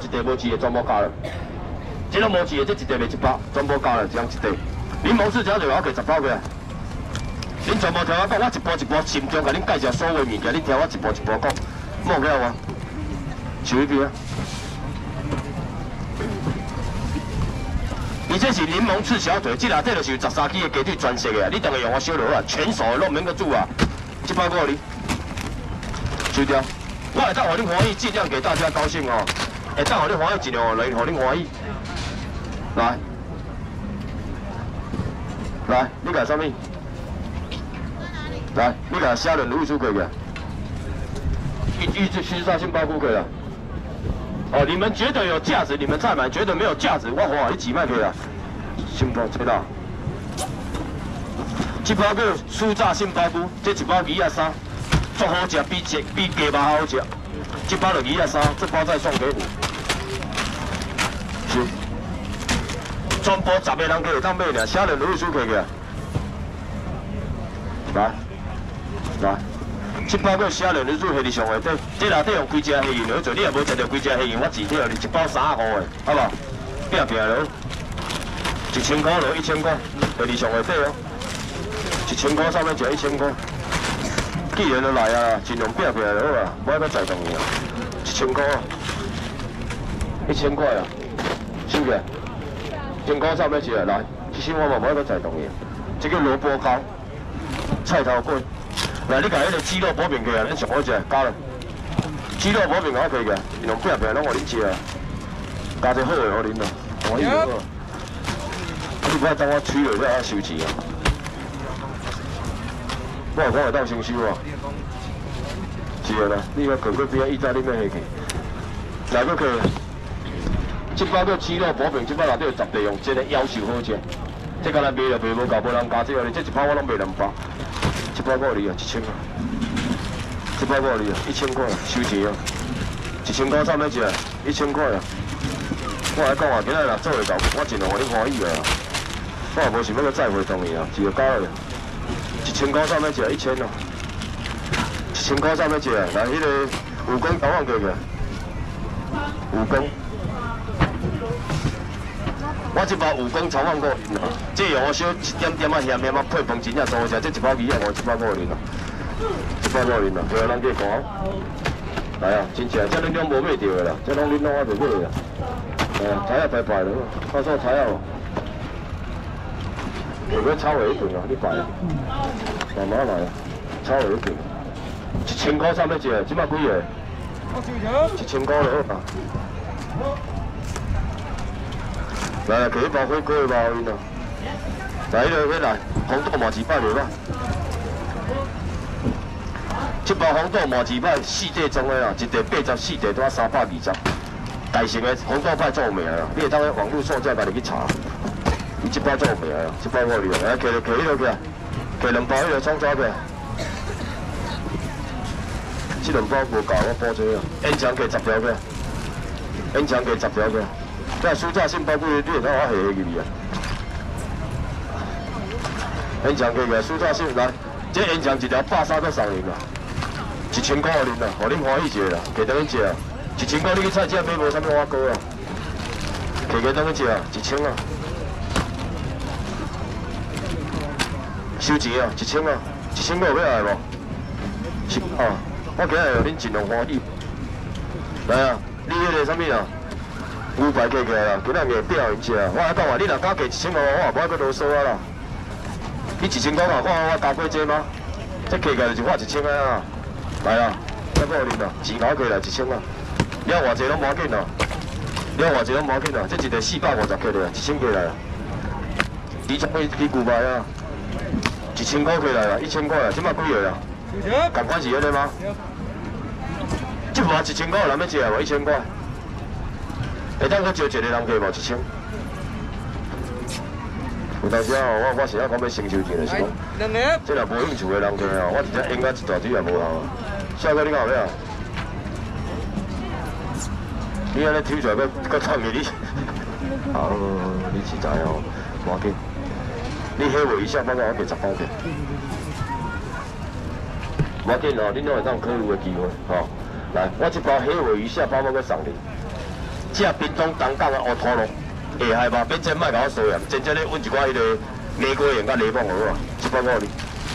一袋无饲的全部加了。这拢无饲的，这一袋卖100，全部加了，一人一袋。柠檬柿条就我给10包过来。恁全部听我讲，我一步一步慎重甲恁介绍所有物件，恁听我一步一步讲，莫起来我。收一边啊！伊这是柠檬赤小腿，这内底就是13支的鸡腿全熟的啊！你当然用我烧落啊，全熟的，拢免去煮啊。1包给你，收掉。我会当互恁欢喜，尽量给大家高兴哦。会当互恁欢喜，尽量来互恁欢喜。来，来，你改什么？来，你改虾仁卤煮可以啊？预制虚炸杏鲍菇可以啊？哦，你们觉得有价值，你们再买；觉得没有价值，我花你几卖可以啊？杏鲍知道？这包叫酥炸杏鲍菇，这一包23，足好食，比鸡肉还好食。这包就23，这包再送给你。是，全部10个人可以当买俩，虾仁卤煮可以啊？来，来。这包括虾仁，你做虾仁上下底，这内底用几只虾仁落做，你也无食到几只虾仁，我自体你1包30块的，好不好？拼拼落，1000块落1000块，虾仁上下底哦，1000块上面就1000块。既然都来啊，尽量拼拼落啊，唔好再在动伊啊，1000块啊，1000块啊，收起来，1000块上面起来，来，1000块嘛，唔好再在动伊，这个萝卜糕，菜头粿。来，你甲迄个鸡肉薄饼起来，恁上好食，加了。鸡肉薄饼我可以个，伊用拼拼拢互恁食啊，加一好个互恁咯，欢喜好。你不要等我吹落了收钱啊！我会当先收啊。是个啦，你个可过边啊意大利面下去，来个去。这包叫鸡肉薄饼，这包内底有10个用，真个夭寿好食。这敢若卖就卖无够，无人加这个，这一包我拢卖2包。1包给你啊，1000块。1包给你啊，1000块，收钱啊。1000块上面一1000块啊。我来讲啊，今日若做会到，我尽量互你欢喜个啦。我也无想要再回动伊啊，就加了。1000块上面1000咯。1000块上面来，迄个蜈蚣豆腐过去。蜈蚣。我这包蜈蚣炒饭过瘾啊，这用我小一点点啊咸咸啊配饭真正好食，这1包2啊，1包5零啊，1包5零啊，对啊，咱去看。来啊，真正这恁拢无买到的啦，这拢恁拢我袂买啦。菜啊排排了，到时候菜啊，有要炒下一顿啊，你排啊，慢慢来啊，炒下一顿。1000块上面即摆几个？1000块了啊。来，给一包火锅的包因啊！来，来，红豆麻糍粑来吧。这包红豆麻糍粑4块装的啊，一袋84袋都要320。大型的红豆派做有名啊，你会当网络上架家己去查。伊这包做有名啊，这包我哩，来，摕迄落去啊，摕2包迄个葱抓去。这2包无够，我补这啊。烟肠摕10条去，烟肠摕10条去。这酥炸杏鲍菇，你会当我下入去啊？烟肠摕个酥炸杏来，这烟肠1条130到30零啊，1000块互恁啦，互恁欢喜一下啦，摕当去食啊。1000块你去菜市买无啥物碗糕啊，摕个当去食啊，1000啊。收钱啊，1000啊，1000块有要来无？我今日互恁尽量欢喜。来啊，你迄个啥物啊？牛排加起来啦，今仔日表因食啊！我来讲话，你若加价1000块，我也无爱搁啰嗦啊啦。你1000块嘛，看我加过这吗？这加起来就是花1000块啊！来啊，再给恁啦，钱搞起来1000啊！了偌济拢无要紧啦，了偌济拢无要紧啦，这一个450起来，1000起来啦。你怎会你牛排啊？1000块起来啦，1000块啊，即摆几个啊？同款是迄个吗？这盘1000块有人要食无？1000块。会当搁招一个人客无？1000。有当时啊，我是要讲要承受一个是讲，这若无兴趣的人客啊，我直接应该一大堆也无效啊。下个你讲有咩啊？你安尼抽出来搁创个你，好，你实在哦，无要紧。你下回一下，帮我给10包去。无要紧哦，恁拢会当考虑的机会，吼。来，我这包下回一下，帮我搁送你。 这屏东东港的乌土路，下海吧，免真卖甲我收盐，真正咧运一寡迄个玫瑰盐甲柠檬好啊，750，150，1000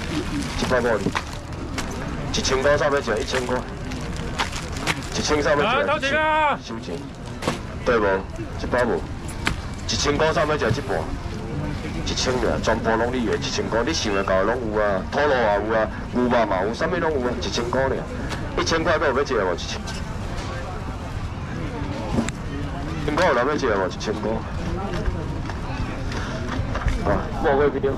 块上面钱，1000块，1000上面钱，收钱，对无？100无，1000块上面钱1半，1000个，全部拢你的1000块，你想得到拢有啊，土路也有啊，牛肉嘛有，啥物拢有啊，1000块尔，1000块够有要食无？1000块有人要食无？1000块。啊，莫贵冰，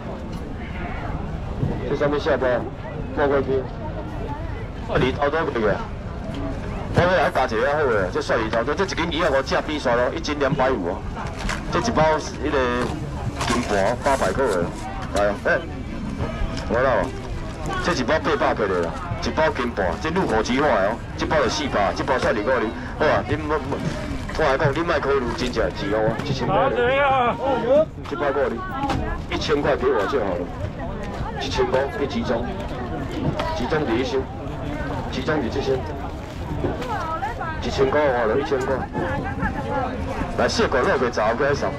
这上面下包，莫贵冰，梨头都袂个，我来加一个较好个，这蒜梨头都，这一斤250边刷咯，1斤250哦，这一包迄个金盘800块个，来哦，我啦，这一包800块的啦，一包金盘，这入口即化哦，这包就400，这包蒜梨够哩，好啊，恁我来讲，你莫考虑真正钱哦，1000块。100块哩，1000块给我就好了。1000块去集中，集中第一箱，集中伫这些。1000块换了1000块。来，血管肉给找个送。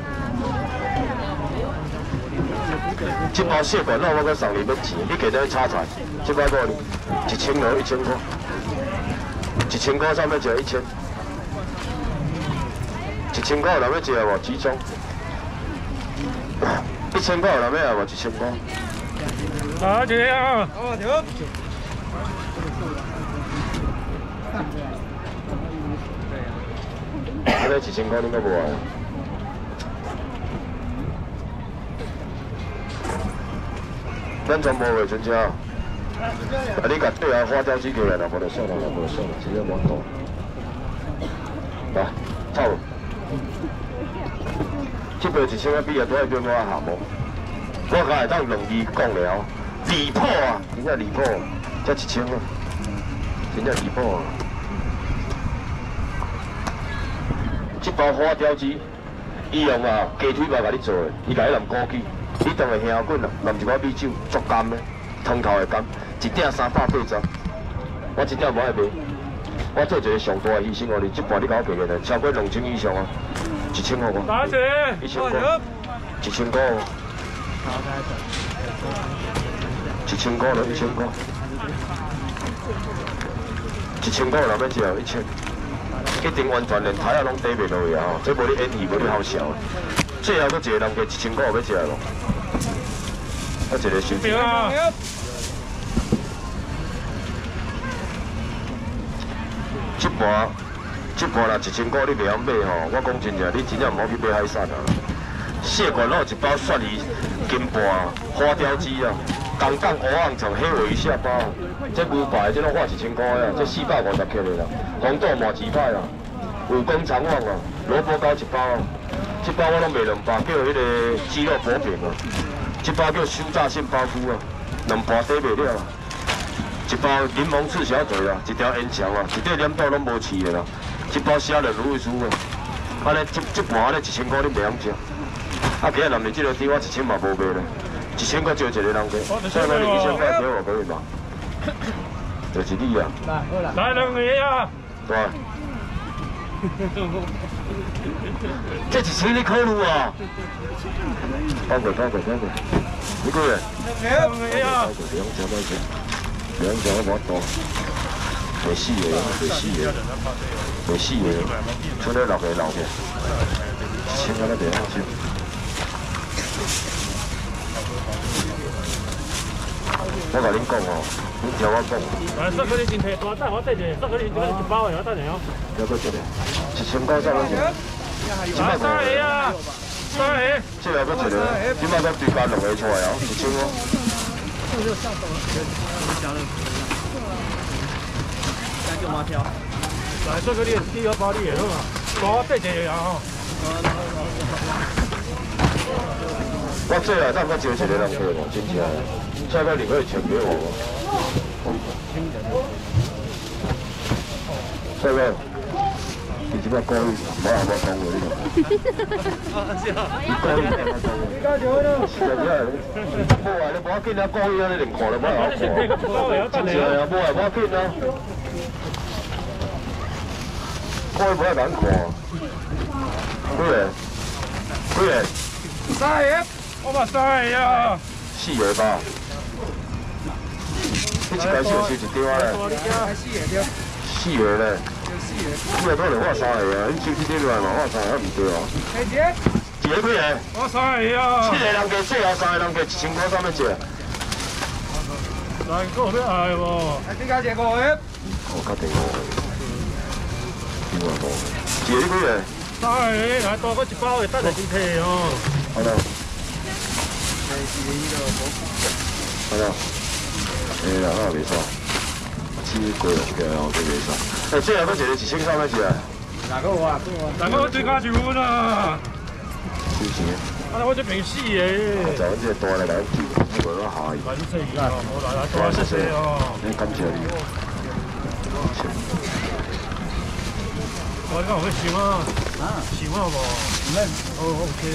这包血管肉我搁送你要钱，你给他炒菜，700块哩，1000了1000块，1000块上面就1000。1000块有人要食无？集中。1000块有人要无？1000块。啊，这样。哦，对。啊，你1000块你搁无啊？咱全部袂存车。啊，你甲对下花雕鸡过来啦，无就算啦，无就算啦，直接往倒。来，走。这杯1000块比啊，多一杯我下无。我甲会当2字讲了，离谱啊！真正离谱，才1000啊，真正离谱啊！这包花雕鸡，伊用啊鸡腿肉甲你做的，伊甲你淋枸杞，你当个香滚啊，淋一寡米酒，足甘的，汤头会甘，一鼎380，我一鼎无爱卖。我做一个上大的牺牲哦，你这盘你甲我赔个超过2000以上啊，1000块我。打死！1000块，1000块哦。1000块了，1000块。1000块人要食1000，一定完全连台啊拢底袂落去啊！这无你演戏，无你好笑。最后搁一个人加1000块有要食咯，我一个收钱。这盘啦1000块你袂晓买吼，我讲真正，你真正唔好去买海产啊！血管肉一包蒜梨金盘花雕鸡啊，港港蚵仔肠黑尾鱼下包，这牛排这拢花1000块啊，这450克的啦，红豆麻糍派啊，武功肠旺啊，萝卜糕一包啊，这包我拢卖2包，叫迄个鸡肉薄饼啊，这包叫酥炸杏鲍菇啊，2盘底袂了啊。一包柠檬赤小嘴啊，一条烟肠啊，一块黏豆拢无饲的啦，一包虾仁卤味酥啊，安尼这盘安尼1000块你袂晓食，啊今日南日这个店我1000嘛无卖咧，1000块招一个人给，所以咱2000块给我可以吗？就是你啊，来2个啊，对。这1000你考虑啊？包过，你几个？2个啊。2只我无多，袂死个，出来6个留去，1000块都袂好少。我甲恁讲哦，恁听我讲。来，这个你真摕大，我带一个，这个你这个1包的，我带一个。要搁一个，1000块再来一个。3个啊，3个。这要搁一个，今摆搁对加2个出来哦，1000哦。这个就上手了，加了，再叫麻条。来，这个你第2包你也好啊，我带一个啊吼。我最后咱搁招一个人客无，真正的，再搁你可以传给我无？再搁，你即摆故意，无讲我你个。你故意听我讲。是啊，无啊，你无要紧啊，故意啊，你连看都无好看。真正啊，无啊，无要紧啊。 我不爱难看。几个？几个 3个，我嘛3个啊。 ？4个吧。你一开始就收一张啊咧。4个咧。你也可能我3个啊，你收这张来嘛，我3个唔对啊。一个几个？ 我3个啊。 7个人加最后3个人加1000块，啥物事？ 难过要爱无？你家一个5个。 我确定5个。另外5个。一个你几个 ？3个，来多个一包的，等下先摕哦。 好了。好了。啦，那袂错。只过用起来哦，都袂错。最后佫一个1000块咩事啊？ 哪个我？哪个我最加一分啊？ 收钱。 我这边4个。 就阮这个大来来记，无我下伊。 反正这一个，我来多谢谢哦。 你感谢你。 我讲会想啊，想啊无？哦 OK。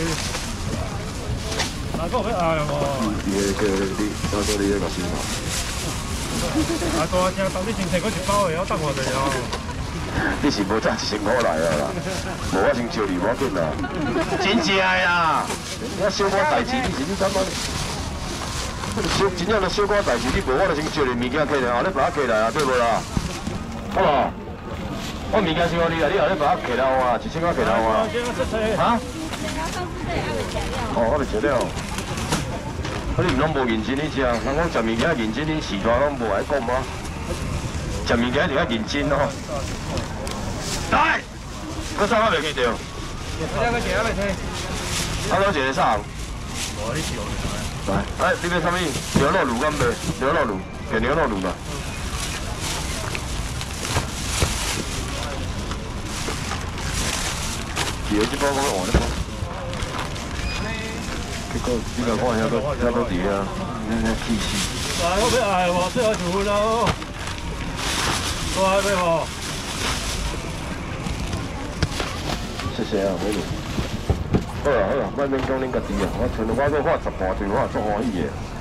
哪个要爱无？ 你叫你，我说你那个心嘛。 啊，大只等你先摕嗰一包的，我等我者哦。 你是无赚1000块来啊啦？无我先招你，无要紧啦。真正的啦，我小可代志，你是你感觉？真正的小可代志，你无我就先招你物件起来，后日把它起来啊，对无啦？好无？我物件先互你啦，你后日把它起来啊，1000块起来啊。哈？哦，我袂食了。你们拢无认真去食，人讲食物件认真，恁时代拢无爱讲吗？食物件一定要认真哦。来，搁啥我袂记着？我两个钱来听。啊，我一个啥？我你笑来。哎，你要啥物？牛肉卤干袂？牛肉卤，给牛肉卤吧。几个这包我换咧？结果你甲看遐个伫遐，气死！ 来，我要爱我最后一分咯。我爱要无？ 谢谢啊，美女。好啦好啦，莫免讲恁家己啊，我像我搁画10盘对我足欢喜的。